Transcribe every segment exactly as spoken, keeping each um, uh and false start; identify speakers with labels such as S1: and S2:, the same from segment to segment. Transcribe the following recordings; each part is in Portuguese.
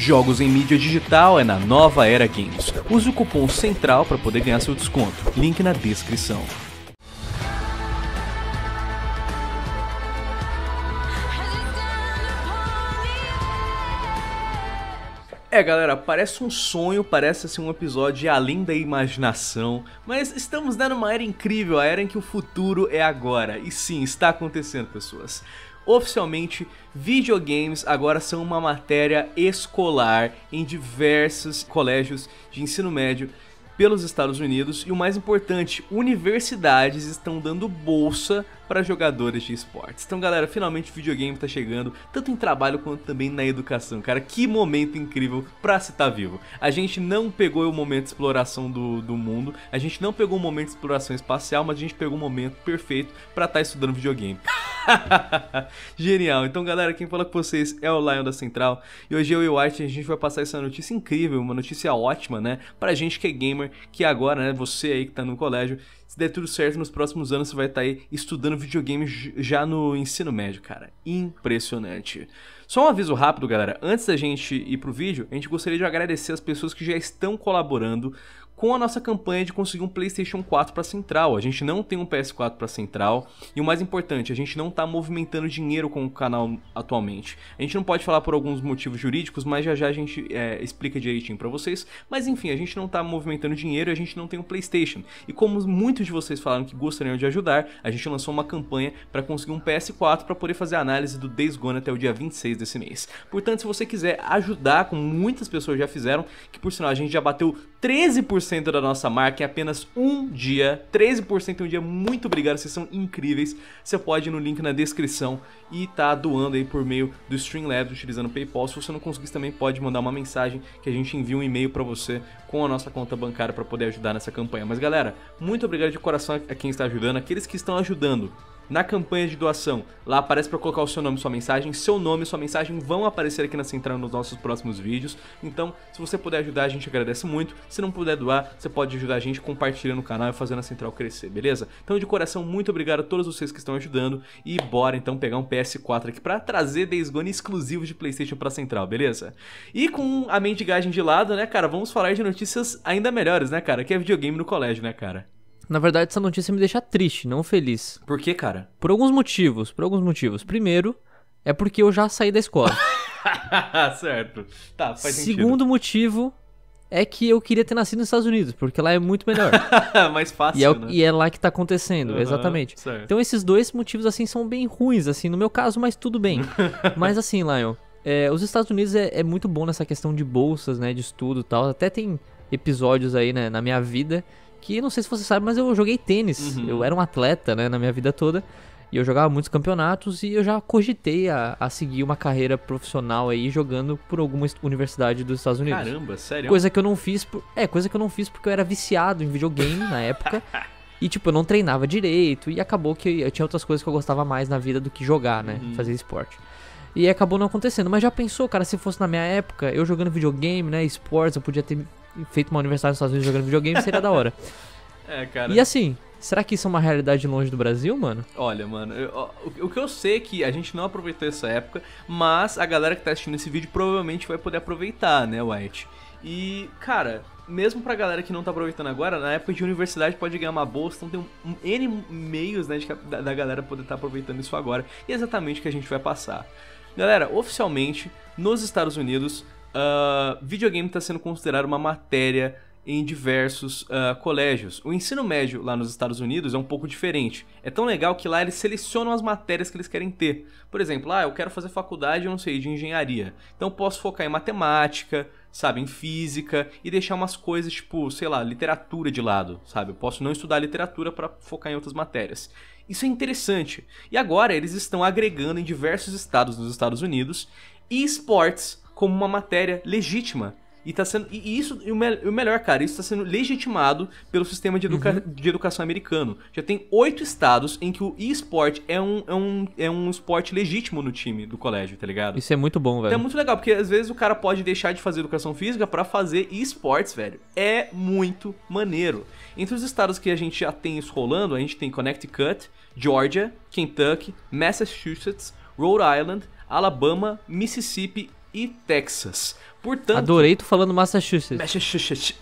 S1: Jogos em mídia digital é na Nova Era Games. Use o cupom CENTRAL para poder ganhar seu desconto. Link na descrição. É, galera, parece um sonho, parece assim um episódio além da imaginação, mas estamos dando uma era incrível, a era em que o futuro é agora. E sim, está acontecendo, pessoas. Oficialmente, videogames agora são uma matéria escolar em diversos colégios de ensino médio pelos Estados Unidos. E o mais importante, universidades estão dando bolsa para jogadores de esportes. Então, galera, finalmente o videogame tá chegando, tanto em trabalho quanto também na educação. Cara, que momento incrível pra se estar vivo. A gente não pegou o momento de exploração do, do mundo, a gente não pegou o momento de exploração espacial, mas a gente pegou o momento perfeito pra estar estudando videogame. Genial. Então, galera, quem fala com vocês é o Lion da Central. E hoje eu e o White, a gente vai passar essa notícia incrível, uma notícia ótima, né? Pra gente que é gamer, que agora, né, você aí que tá no colégio, se der tudo certo, nos próximos anos você vai estar aí estudando videogame já no ensino médio, cara. Impressionante. Só um aviso rápido, galera. Antes da gente ir pro vídeo, a gente gostaria de agradecer as pessoas que já estão colaborando com a nossa campanha de conseguir um PlayStation quatro para Central. A gente não tem um P S quatro para Central e o mais importante, a gente não está movimentando dinheiro com o canal atualmente. A gente não pode falar por alguns motivos jurídicos, mas já já a gente é, explica direitinho para vocês. Mas enfim, a gente não está movimentando dinheiro e a gente não tem um PlayStation. E como muitos de vocês falaram que gostariam de ajudar, a gente lançou uma campanha para conseguir um P S quatro para poder fazer a análise do Days Gone até o dia vinte e seis desse mês. Portanto, se você quiser ajudar, como muitas pessoas já fizeram, que por sinal a gente já bateu treze por cento da nossa marca em apenas um dia, treze por cento em um dia, muito obrigado, vocês são incríveis. Você pode ir no link na descrição e tá doando aí por meio do Streamlabs, utilizando o PayPal. Se você não conseguir, também pode mandar uma mensagem que a gente envia um e-mail pra você com a nossa conta bancária pra poder ajudar nessa campanha. Mas galera, muito obrigado de coração a quem está ajudando, aqueles que estão ajudando na campanha de doação. Lá aparece para colocar o seu nome e sua mensagem. Seu nome e sua mensagem vão aparecer aqui na Central nos nossos próximos vídeos. Então, se você puder ajudar, a gente agradece muito. Se não puder doar, você pode ajudar a gente compartilhando o canal e fazendo a Central crescer, beleza? Então, de coração, muito obrigado a todos vocês que estão ajudando. E bora, então, pegar um P S quatro aqui para trazer Days Gone exclusivo de PlayStation para Central, beleza? E com a mendigagem de lado, né, cara, vamos falar de notícias ainda melhores, né, cara? Que é videogame no colégio, né, cara?
S2: Na verdade, essa notícia me deixa triste, não feliz.
S1: Por quê, cara?
S2: Por alguns motivos, por alguns motivos. Primeiro, é porque eu já saí da escola.
S1: Certo. Tá, faz sentido.
S2: Segundo motivo é que eu queria ter nascido nos Estados Unidos, porque lá é muito melhor.
S1: Mais fácil,
S2: e é,
S1: né?
S2: E é lá que tá acontecendo, uhum, exatamente.
S1: Certo.
S2: Então esses dois motivos, assim, são bem ruins, assim, no meu caso, mas tudo bem. Mas assim, Lion, é, os Estados Unidos é, é muito bom nessa questão de bolsas, né, de estudo e tal. Até tem episódios aí, né, na minha vida que não sei se você sabe, mas eu joguei tênis. Uhum. Eu era um atleta, né, na minha vida toda. E eu jogava muitos campeonatos e eu já cogitei a, a seguir uma carreira profissional aí jogando por alguma universidade dos Estados Unidos.
S1: Caramba, sério?
S2: Coisa que eu não fiz por, é, coisa que eu não fiz porque eu era viciado em videogame na época. E tipo, eu não treinava direito e acabou que eu tinha outras coisas que eu gostava mais na vida do que jogar, né, uhum, fazer esporte. E acabou não acontecendo. Mas já pensou, cara, se fosse na minha época, eu jogando videogame, né, esportes, eu podia ter feito uma universidade nos Estados Unidos jogando videogame, seria da hora.
S1: É, cara.
S2: E assim, será que isso é uma realidade longe do Brasil, mano?
S1: Olha, mano, eu, o, o que eu sei é que a gente não aproveitou essa época, mas a galera que tá assistindo esse vídeo provavelmente vai poder aproveitar, né, White? E, cara, mesmo pra galera que não tá aproveitando agora, na época de universidade pode ganhar uma bolsa, então tem um, um N meios, né, de, da, da galera poder estar tá aproveitando isso agora. E é exatamente o que a gente vai passar. Galera, oficialmente, nos Estados Unidos, Uh, videogame está sendo considerado uma matéria em diversos uh, colégios. O ensino médio lá nos Estados Unidos é um pouco diferente. É tão legal que lá eles selecionam as matérias que eles querem ter. Por exemplo, ah, eu quero fazer faculdade, eu não sei, de engenharia. Então posso focar em matemática, sabe, em física e deixar umas coisas tipo, sei lá, literatura de lado, sabe? Eu posso não estudar literatura para focar em outras matérias. Isso é interessante. E agora eles estão agregando em diversos estados dos Estados Unidos esportes como uma matéria legítima. E tá sendo. E isso, e o, me, o melhor, cara, isso está sendo legitimado pelo sistema de, educa, uhum. de educação americano. Já tem oito estados em que o e-sport é um, é, um, é um esporte legítimo no time do colégio, tá ligado?
S2: Isso é muito bom, velho.
S1: Então é muito legal, porque às vezes o cara pode deixar de fazer educação física pra fazer e-sports, velho. É muito maneiro. Entre os estados que a gente já tem isso rolando, a gente tem Connecticut, Georgia, Kentucky, Massachusetts, Rhode Island, Alabama, Mississippi e Texas. Portanto...
S2: Adorei tu falando Massachusetts.
S1: Massachusetts.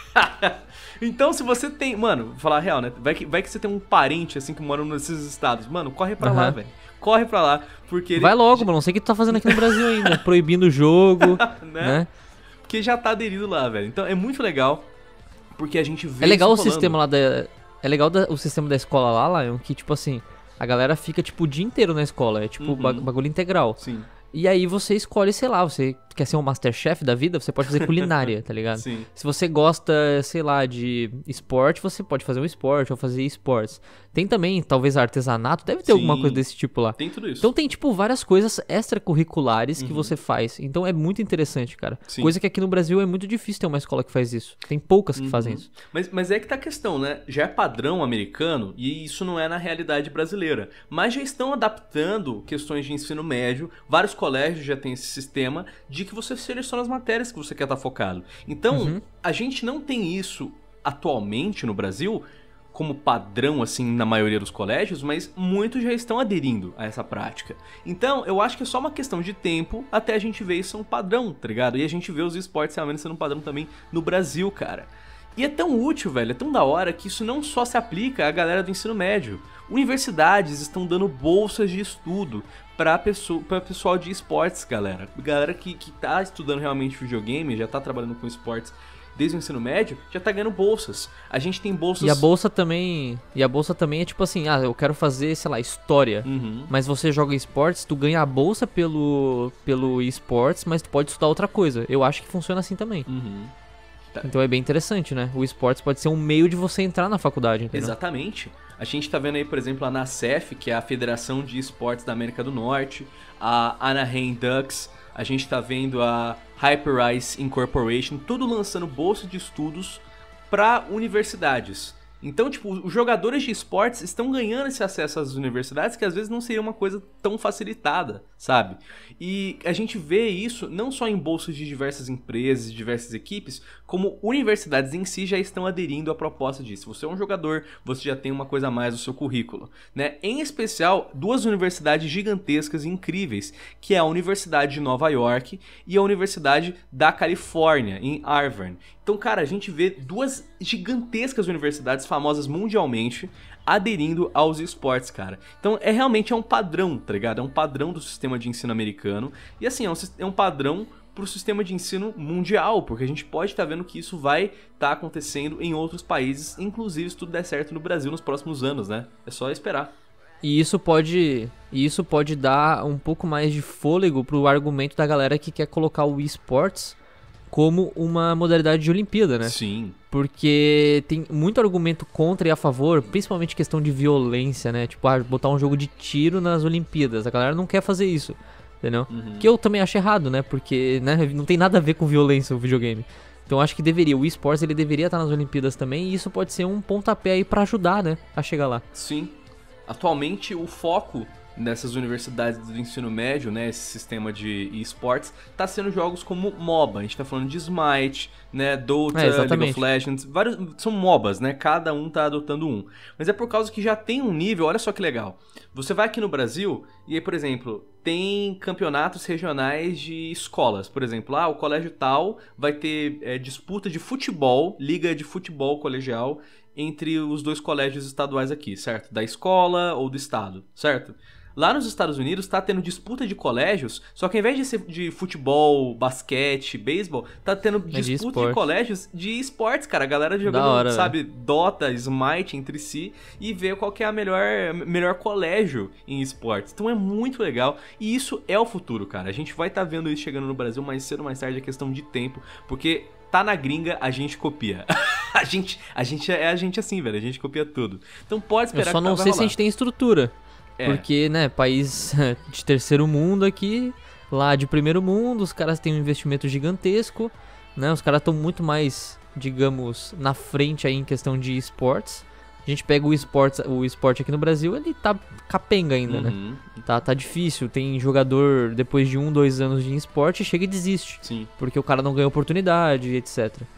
S1: Então, se você tem... Mano, vou falar a real, né? Vai que, vai que você tem um parente, assim, que mora nesses estados. Mano, corre pra uhum. lá, velho. Corre pra lá, porque... Ele...
S2: Vai logo, mano. Não sei o que tu tá fazendo aqui no Brasil ainda. Proibindo o jogo, né? né?
S1: Porque já tá aderido lá, velho. Então, é muito legal, porque a gente vê
S2: É legal o
S1: rolando.
S2: sistema lá da... É legal da... o sistema da escola lá, Lion, que, tipo assim... A galera fica, tipo, o dia inteiro na escola. É, tipo, uhum. bagulho integral.
S1: Sim.
S2: E aí você escolhe, sei lá, você quer ser um Masterchef da vida, você pode fazer culinária, tá ligado?
S1: Sim.
S2: Se você gosta, sei lá, de esporte, você pode fazer um esporte ou fazer esportes. Tem também, talvez, artesanato, deve ter
S1: Sim.
S2: alguma coisa desse tipo lá.
S1: Tem tudo isso.
S2: Então tem, tipo, várias coisas extracurriculares
S1: uhum.
S2: que você faz. Então é muito interessante, cara.
S1: Sim.
S2: Coisa que aqui no Brasil é muito difícil ter uma escola que faz isso. Tem poucas que
S1: uhum.
S2: fazem isso.
S1: Mas, mas é que tá a questão, né? Já é padrão americano e isso não é na realidade brasileira. Mas já estão adaptando questões de ensino médio. Vários colégios já têm esse sistema de que você seleciona as matérias que você quer estar focado. Então, uhum. a gente não tem isso atualmente no Brasil como padrão, assim, na maioria dos colégios, mas muitos já estão aderindo a essa prática. Então, eu acho que é só uma questão de tempo até a gente ver isso um padrão, tá ligado? E a gente vê os esportes realmente sendo um padrão também no Brasil, cara. E é tão útil, velho, é tão da hora que isso não só se aplica à galera do ensino médio. Universidades estão dando bolsas de estudo para pessoa, para pessoal de esportes, galera. Galera que, que tá estudando realmente videogame, já tá trabalhando com esportes desde o ensino médio, já tá ganhando bolsas. A gente tem bolsas...
S2: E a bolsa também, e a bolsa também é tipo assim, ah, eu quero fazer, sei lá, história.
S1: Uhum.
S2: Mas você joga esportes, tu ganha a bolsa pelo, pelo esportes, mas tu pode estudar outra coisa. Eu acho que funciona assim também.
S1: Uhum.
S2: Tá. Então é bem interessante, né? O esportes pode ser um meio de você entrar na faculdade, entendeu?
S1: Exatamente. A gente tá vendo aí, por exemplo, a ANACEF, que é a Federação de Esportes da América do Norte, a Anaheim Ducks, a gente tá vendo a Hyperice Incorporation, tudo lançando bolsas de estudos para universidades. Então, tipo, os jogadores de esportes estão ganhando esse acesso às universidades que às vezes não seria uma coisa tão facilitada, sabe? E a gente vê isso não só em bolsas de diversas empresas e diversas equipes, como universidades em si já estão aderindo à proposta disso. Se você é um jogador, você já tem uma coisa a mais no seu currículo, né? Em especial, duas universidades gigantescas e incríveis, que é a Universidade de Nova York e a Universidade da Califórnia, em Harvard. Então, cara, a gente vê duas gigantescas universidades famosas mundialmente aderindo aos esportes, cara. Então, é realmente é um padrão, tá ligado? É um padrão do sistema de ensino americano. E, assim, é um, é um padrão pro sistema de ensino mundial, porque a gente pode estar tá vendo que isso vai estar tá acontecendo em outros países, inclusive se tudo der certo no Brasil nos próximos anos, né? É só esperar.
S2: E isso pode, e isso pode dar um pouco mais de fôlego pro argumento da galera que quer colocar o esportes como uma modalidade de Olimpíada, né?
S1: Sim.
S2: Porque tem muito argumento contra e a favor, principalmente questão de violência, né? Tipo, ah, botar um jogo de tiro nas Olimpíadas. A galera não quer fazer isso, entendeu? Uhum. Que eu também acho errado, né? Porque, né, não tem nada a ver com violência o videogame. Então acho que deveria, o esportes ele deveria estar nas Olimpíadas também, e isso pode ser um pontapé aí pra ajudar, né, a chegar lá.
S1: Sim. Atualmente o foco nessas universidades do ensino médio, né, esse sistema de esportes, tá sendo jogos como MOBA. A gente tá falando de Smite, né, Dota,
S2: é,
S1: League of Legends, vários, são MOBAs, né, cada um tá adotando um. Mas é por causa que já tem um nível, olha só que legal. Você vai aqui no Brasil e aí, por exemplo, tem campeonatos regionais de escolas. Por exemplo, ah, o colégio tal vai ter é, disputa de futebol, liga de futebol colegial entre os dois colégios estaduais aqui, certo? Da escola ou do estado, certo? Lá nos Estados Unidos tá tendo disputa de colégios, só que ao invés de ser de futebol, basquete, beisebol, tá tendo
S2: é
S1: disputa
S2: de,
S1: de colégios de esportes, cara. A galera jogando,
S2: hora,
S1: sabe, véio. Dota, Smite entre si e ver qual que é a melhor, melhor colégio em esportes. Então é muito legal e isso é o futuro, cara. A gente vai estar tá vendo isso chegando no Brasil mais cedo ou mais tarde, é questão de tempo, porque tá na gringa, a gente copia. a, gente, a gente é a gente assim, velho, a gente copia tudo. Então pode esperar que
S2: Eu só
S1: tá,
S2: não sei
S1: rolar.
S2: se a gente tem estrutura. É. Porque, né, país de terceiro mundo aqui, lá de primeiro mundo, os caras têm um investimento gigantesco, né? Os caras estão muito mais, digamos, na frente aí em questão de esportes. A gente pega o esporte, o esporte aqui no Brasil, ele tá capenga ainda,
S1: uhum.
S2: né? Tá, tá difícil. Tem jogador, depois de um, dois anos de esporte, chega e desiste.
S1: Sim.
S2: Porque o cara não ganha oportunidade, etcétera.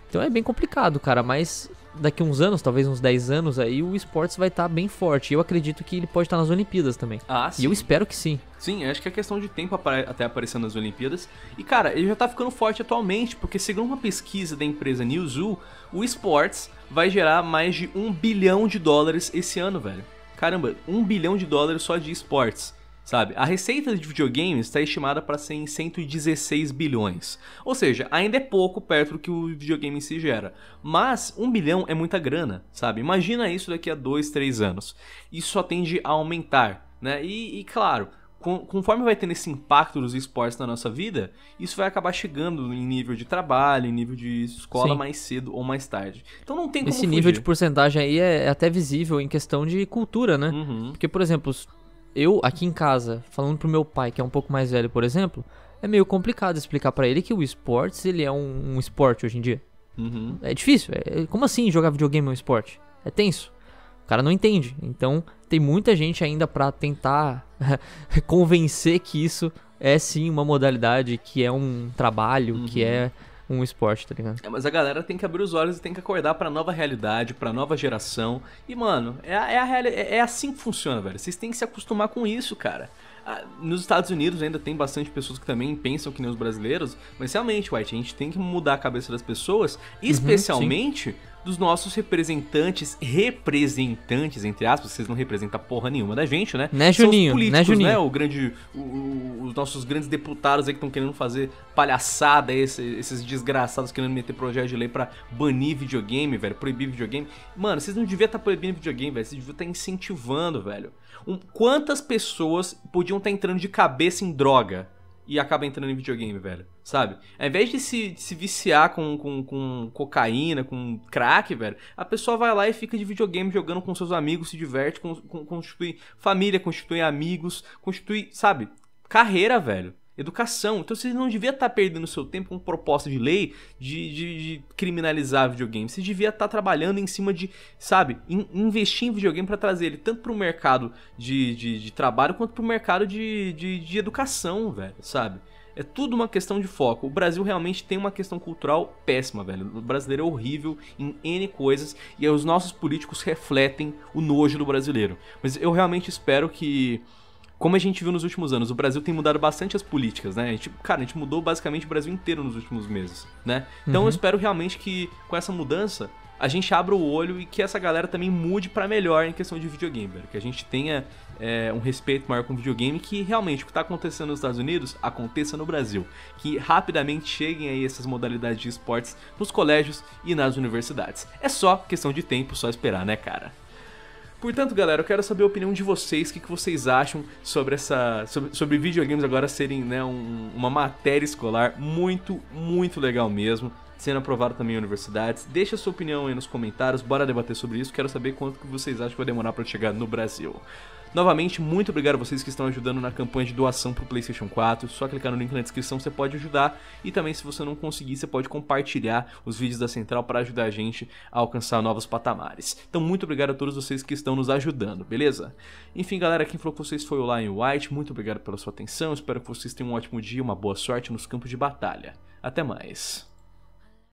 S2: Então é bem complicado, cara, mas daqui uns anos, talvez uns dez anos aí, o esportes vai estar tá bem forte. E eu acredito que ele pode estar tá nas Olimpíadas também.
S1: Ah, sim.
S2: E eu espero que sim.
S1: Sim, acho que é questão de tempo até aparecer nas Olimpíadas. E, cara, ele já tá ficando forte atualmente, porque segundo uma pesquisa da empresa Newzoo, o esportes vai gerar mais de um bilhão de dólares esse ano, velho. Caramba, um bilhão de dólares só de esportes. Sabe? A receita de videogames está estimada para ser em cento e dezesseis bilhões. Ou seja, ainda é pouco perto do que o videogame em si gera. Mas um bilhão é muita grana, sabe? Imagina isso daqui a dois, três anos. Isso só tende a aumentar, né? E, e claro, com, conforme vai tendo esse impacto dos esportes na nossa vida, isso vai acabar chegando em nível de trabalho, em nível de escola
S2: Sim.
S1: mais cedo ou mais tarde. Então não tem como
S2: Esse
S1: fugir.
S2: nível de porcentagem aí é, é até visível em questão de cultura, né?
S1: Uhum.
S2: Porque, por exemplo, eu aqui em casa, falando pro meu pai, que é um pouco mais velho, por exemplo, é meio complicado explicar pra ele que o esportes, ele é um, um esporte hoje em dia.
S1: Uhum.
S2: É difícil. É, como assim jogar videogame é um esporte? É tenso. O cara não entende. Então, tem muita gente ainda pra tentar convencer que isso é sim uma modalidade, que é um trabalho,
S1: Uhum.
S2: que é um esporte, tá ligado?
S1: É, mas a galera tem que abrir os olhos e tem que acordar pra nova realidade, pra nova geração. E, mano, é, a, é, a reali- é, é assim que funciona, velho. Vocês têm que se acostumar com isso, cara. Ah, nos Estados Unidos ainda tem bastante pessoas que também pensam que nem os brasileiros, mas realmente, White, a gente tem que mudar a cabeça das pessoas, especialmente dos nossos representantes, representantes, entre aspas, vocês não representam porra nenhuma da gente, né?
S2: Né,
S1: São
S2: Juninho?
S1: os políticos,
S2: Né, Juninho?
S1: né? O grande, o- o- os nossos grandes deputados aí que estão querendo fazer palhaçada, esse- esses desgraçados querendo meter projeto de lei pra banir videogame, velho, proibir videogame. Mano, vocês não deviam estar proibindo videogame, velho, vocês deviam estar incentivando, velho. Um- quantas pessoas podiam estar entrando de cabeça em droga e acaba entrando em videogame, velho, sabe? Ao invés de se, de se viciar com, com, com cocaína, com crack, velho, a pessoa vai lá e fica de videogame jogando com seus amigos, se diverte, con, con, constitui família, constitui amigos, constitui, sabe, carreira, velho. Educação. Então vocês não deviam estar perdendo seu tempo com proposta de lei de, de, de criminalizar videogame. Vocês deviam estar trabalhando em cima de, sabe, in, investir em videogame para trazer ele tanto para o mercado de, de, de trabalho quanto para o mercado de, de, de educação, velho, sabe? É tudo uma questão de foco. O Brasil realmente tem uma questão cultural péssima, velho. O brasileiro é horrível em N coisas e os nossos políticos refletem o nojo do brasileiro. Mas eu realmente espero que, como a gente viu nos últimos anos, o Brasil tem mudado bastante as políticas, né? A gente, cara, a gente mudou basicamente o Brasil inteiro nos últimos meses, né? Então
S2: Uhum.
S1: eu espero realmente que com essa mudança a gente abra o olho e que essa galera também mude pra melhor em questão de videogame, velho. Que a gente tenha é, um respeito maior com o videogame, que realmente o que tá acontecendo nos Estados Unidos aconteça no Brasil. Que rapidamente cheguem aí essas modalidades de esportes nos colégios e nas universidades. É só questão de tempo, só esperar, né, cara? Portanto, galera, eu quero saber a opinião de vocês, o que, que vocês acham sobre essa sobre, sobre videogames agora serem, né, um, uma matéria escolar muito, muito legal mesmo, sendo aprovado também em universidades. Deixa a sua opinião aí nos comentários, bora debater sobre isso, quero saber quanto que vocês acham que vai demorar para chegar no Brasil. Novamente, muito obrigado a vocês que estão ajudando na campanha de doação pro PlayStation quatro. Só clicar no link na descrição, você pode ajudar. E também, se você não conseguir, você pode compartilhar os vídeos da Central para ajudar a gente a alcançar novos patamares. Então, muito obrigado a todos vocês que estão nos ajudando, beleza? Enfim, galera, quem falou com vocês foi o Lion White. Muito obrigado pela sua atenção. Espero que vocês tenham um ótimo dia, uma boa sorte nos campos de batalha. Até mais.